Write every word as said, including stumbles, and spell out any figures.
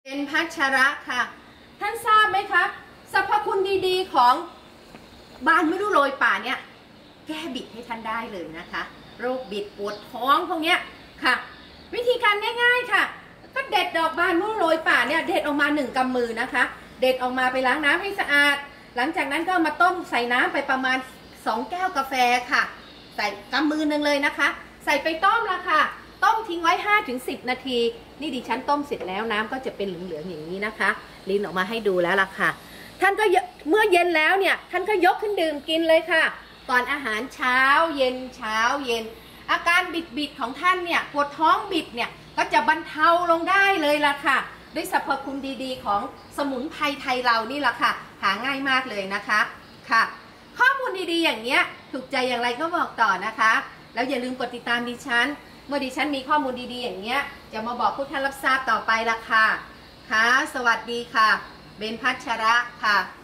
เป็นพัชระค่ะท่านทราบไหมคะสรรพคุณดีๆของบานมะรุโรยป่าเนี่ยแก้บิดให้ท่านได้เลยนะคะโรคบิดปวดท้องพวกเนี้ยค่ะวิธีการง่ายๆค่ะก็เด็ดดอกบานมะรุโรยป่าเนี่ยเด็ดออกมาหนึ่งกำมือนะคะเด็ดออกมาไปล้างน้ำให้สะอาดหลังจากนั้นก็มาต้มใส่น้ำไปประมาณสองแก้วกาแฟค่ะใส่กำมือหนึ่งเลยนะคะใส่ไปต้มละค่ะต้มทิ้งไว้ ห้าถึงสิบ นาทีนี่ดิฉันต้มเสร็จแล้วน้ำก็จะเป็นเหลืองๆอย่างนี้นะคะลิ้นออกมาให้ดูแล้วล่ะค่ะท่านก็เมื่อเย็นแล้วเนี่ยท่านก็ยกขึ้นดื่มกินเลยค่ะก่อนอาหารเช้าเย็นเช้าเย็นอาการบิดๆของท่านเนี่ยปวดท้องบิดเนี่ยก็จะบรรเทาลงได้เลยล่ะค่ะด้วยสรรพคุณดีๆของสมุนไพรไทยเรานี่แหละค่ะหาง่ายมากเลยนะคะค่ะข้อมูลดีๆอย่างเนี้ยถูกใจอย่างไรก็บอกต่อนะคะแล้วอย่าลืมกดติดตามดิฉันเมื่อดิฉันมีข้อมูลดีๆอย่างเนี้ยจะมาบอกผู้ท่านรับทราบต่อไปละค่ะค่ะสวัสดีค่ะเบนพัชระค่ะ